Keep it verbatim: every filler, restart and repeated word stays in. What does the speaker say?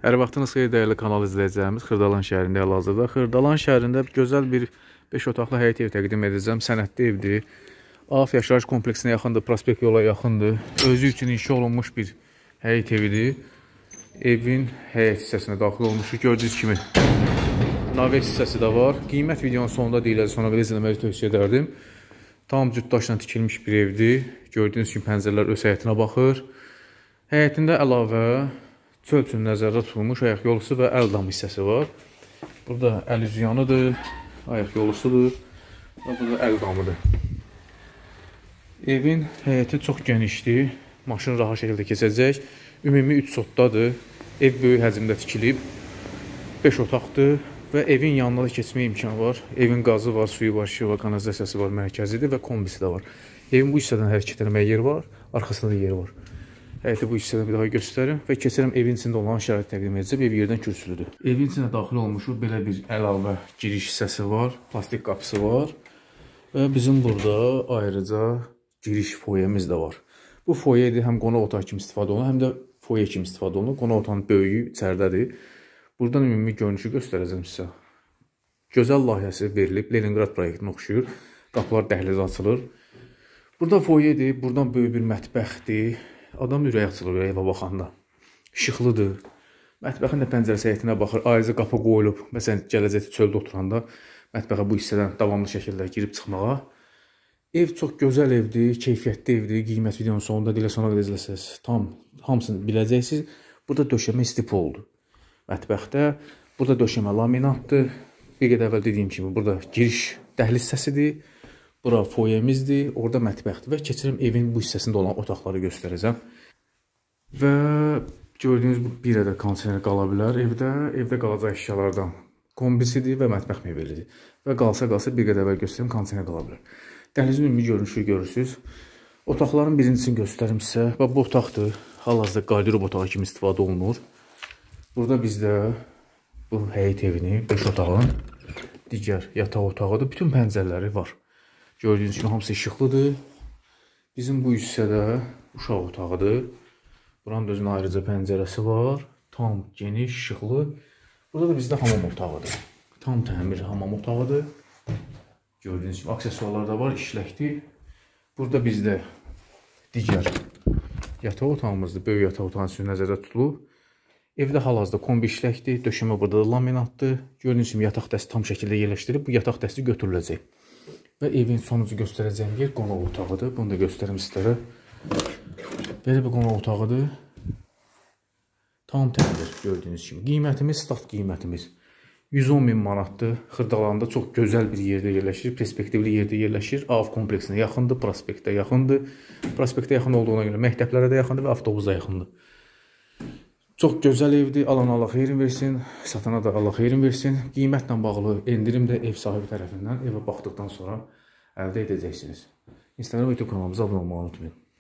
Hər vaxtınız xeyir dəyərli kanal izləyicilərimiz. Xırdalan şəhərində hal-hazırda. Xırdalan şəhərində gözəl bir beş otaqlı həyət ev təqdim edəcəm. Sənədli evdir. Af yaşayış kompleksinə yaxındır, prospekt yola yaxındır. Özü üçün inşa olunmuş bir həyət evidir. Evin həyət hissəsinə daxil olmuşuq. Gördüyünüz kimi navet hissəsi də var. Qiymət videonun sonunda deyiləcək, sonra belə izləməyi tövsiyə edərdim. Tam cüt daşla tikilmiş bir evdir. Gördüyünüz kimi pəncərələr öz həyətinə baxır. Həyətində əlavə çöl üçün nəzərdə tutulmuş ayaq yolusu və əl damı hissəsi var. Burada əl üzyanıdır, ayaq yolusudur və burada əl damıdır. Evin həyəti çox genişdir, maşın rahat şəkildə keçəcək. Ümumi üç sotdadır, ev böyük həcmdə tikilib, beş otaqdır və evin yanına da keçmə imkanı var. Evin qazı var, suyu var, işığı var, kanalizasiyası var, mərkəzidir və kombisi də var. Evin bu hissədən hərəkət etməyə yer var, arxasında da yer var. Həyəti bu hissədən bir daha göstərim və keçirəm evin içində olan şərait təqdim edəcəm. Ev yerdən kürsülüdür. Evin içində daxil olmuşuq. Belə bir əlavə giriş hissəsi var. Plastik qapısı var. Və bizim burada ayrıca giriş foyemiz də var. Bu foyedir. Həm qonaq otağı kimi istifadə olunur, həm də foye kimi istifadə olunur. Qonaq otağının böyüyü içəridədir. Buradan ümumi görünüşü göstərəcəm sizə. Gözəl layihəsi verilib. Leningrad proyektinə oxşuyur. Qapılar dəhliz açılır. Burada foyedir. Buradan böyük bir mətbəxdir. Adam ürək açılır evə baxanda. İşıqlıdır. Mətbəxin də pəncərəsi həyətinə baxır. Ayrıca qapı qoyulub. Məsələn, gələcəkdə çöldə oturanda mətbəxə bu hissədən davamlı şəkildə girib çıxmağa. Ev çox gözəl evdir, keyfiyyətli evdir. Qiymət videonun sonunda dilə sona qədər izləsəz, tam hamısını biləcəksiniz. Burada döşəmə istifa oldu. Mətbəxdə burada döşəmə laminatdır. Bir qədər əvvəl dediyim kimi burada giriş dəhliz hissəsidir. Bura foyemizdir, orada mətbəxdir və keçirəm evin bu hissəsində olan otaqları göstərəcəm. Və gördüyünüz bu bir ədəd kondisioner qala bilər evdə. Evdə qalacaq əşyalardan kombisidir və mətbəx mebelidir. Və qalsa qalsa bir qədər əvvəl göstərim, kondisioner qala bilər. Dəhlizin ümumi görünüşü görürsünüz. Otaqların birincisini göstərim sizə. Və bu otaqdır. Hal-hazırda qardirob otağı kimi istifadə olunur. Burada bizdə bu həyət evini, beş otağın digər yataq otağıdır. Bütün pəncərələri var. Gördüyünüz kimi hamısı işıqlıdır. Bizim bu hissədə uşaq otağıdır. Buranın da özünün ayrıca pəncərəsi var. Tam geniş, işıqlı. Burada da bizdə hamam otağıdır. Tam təmir hamam otağıdır. Gördüyünüz kimi aksesuarlar da var, işləkdir. Burada bizdə digər yataq otağımızdır. Böyük yataq otağının üçün nəzərdə tutulub. Evdə hal-hazırda kombi işləkdir. Döşəmə burada da laminatdır. Gördüyünüz kimi yataq dəsti tam şəkildə yerləşdirib. Bu yataq dəsti götürüləcək. Və evin sonucu göstərəcəyim yer qonaq otağıdır. Bunu da göstərim sizlərə. Belə bir qonaq otağıdır. Tam təmir gördüyünüz kimi. Qiymətimiz, start qiymətimiz yüz on min manatdır. Xırdalanda çox gözəl bir yerdə yerləşir. Perspektivli yerdə yerləşir. A V kompleksinə yaxındır, prospektə yaxındır. Prospektə yaxın olduğuna görə məktəblərə də yaxındır və avtobusa yaxındır. Çox gözəl evdir. Alan Allah xeyrin versin. Satana da Allah xeyrin versin. Qiymətlə bağlı endirim də ev sahibi tərəfindən evə baxdıqdan sonra əldə edəcəksiniz. İnstagram və YouTube kanalımıza abunə olmağı unutmayın.